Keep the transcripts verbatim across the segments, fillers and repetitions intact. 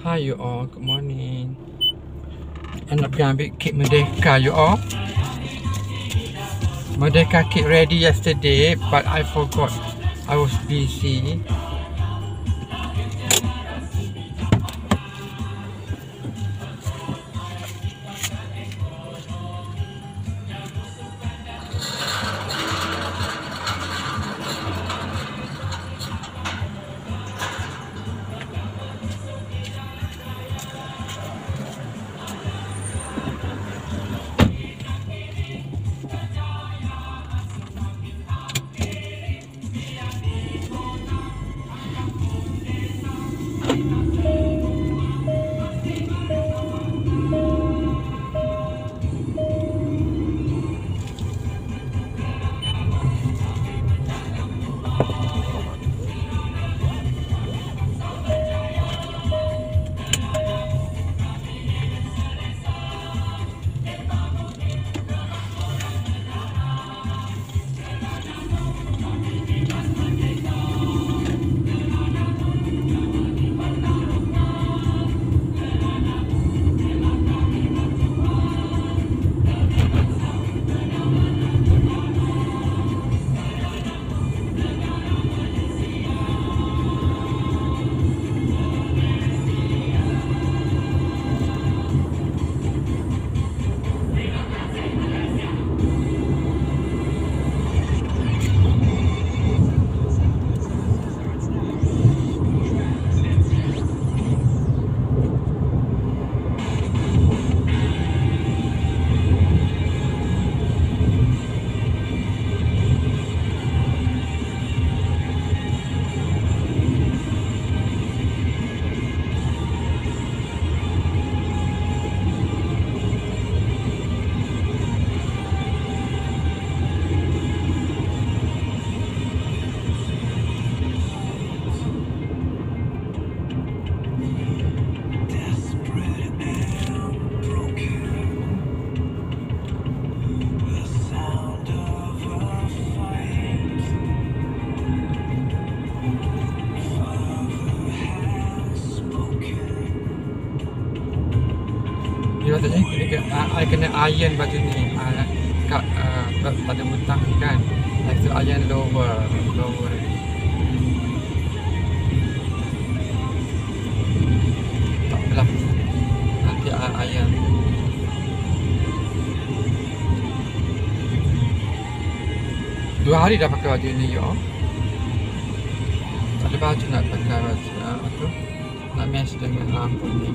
Hi you all, good morning. And nak pergi ambil kek Merdeka you all. Merdeka cake ready yesterday, but I forgot. I was busy. Dia katanya kena, I kena iron baju ni uh, kat uh, pada butang ni kan. I have to iron lower, lower. Tak apalah. Nanti I iron. Dua hari dah pakai baju ni yo. Tak ada baju nak pakai baju uh, tu. Nak match dengan lampu ni.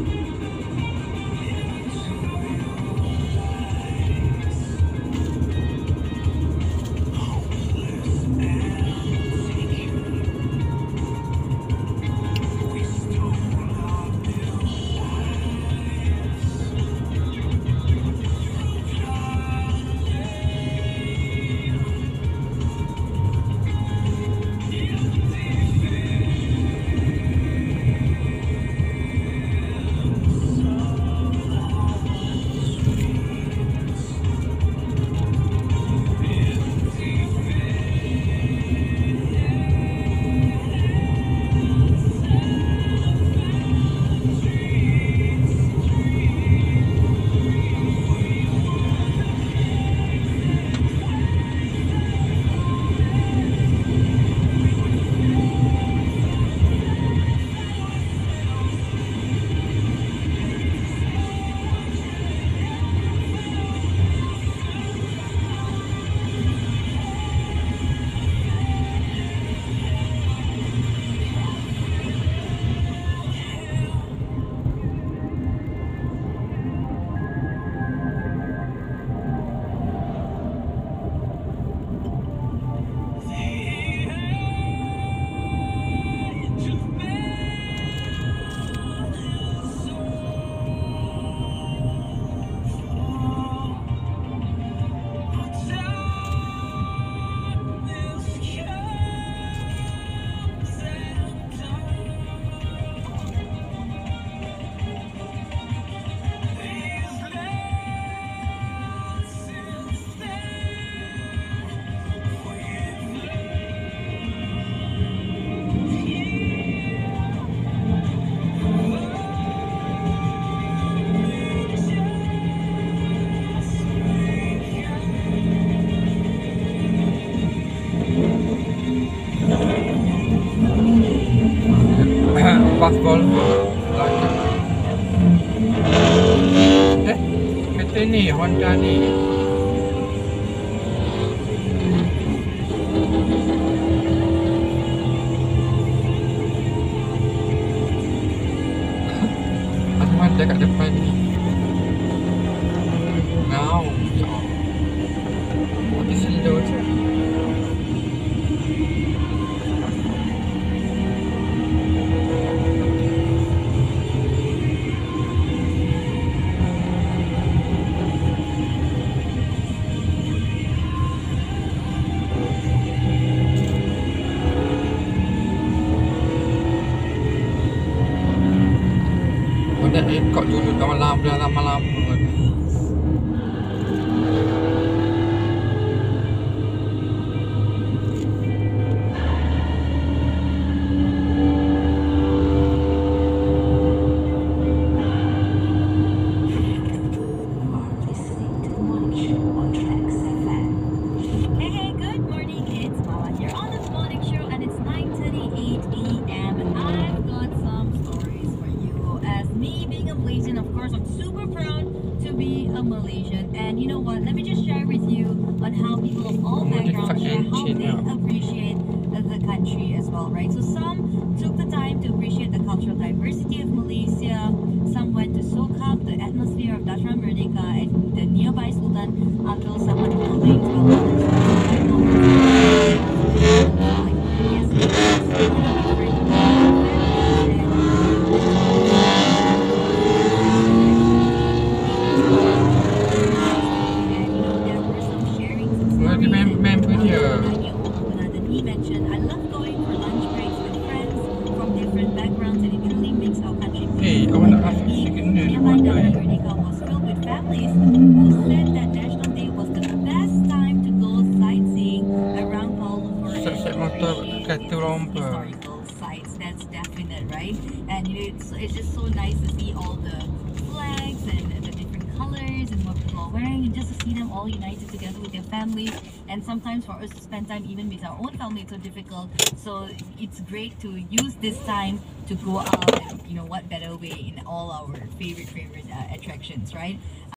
bus Volvo. Eh, kereta ni Honda ni. Ada kat depan ni. Now, ya. Tapi slow je. Nak ikut dulu dalam lama-lama ni. Malaysian, and you know what, let me just share with you on how people of all backgrounds share how they appreciate the country as well, right? So some took the time to appreciate the cultural diversity of Malaysia, some went to soak up the atmosphere of Dataran Merdeka and the nearby Sultan Abdul Samad buildings, while others historical sites. That's definite, right? And you know, it's, it's just so nice to see all the flags and the different colors and what people are wearing, and just to see them all united together with their families. And sometimes for us to spend time even with our own family, it's so difficult. So it's great to use this time to go out, and you know what better way in all our favorite favorite uh, attractions, right?